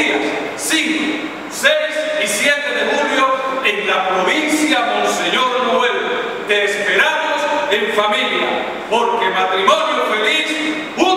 días 5, 6 y 7 de julio en la provincia Monseñor Noel. Te esperamos en familia, porque matrimonio feliz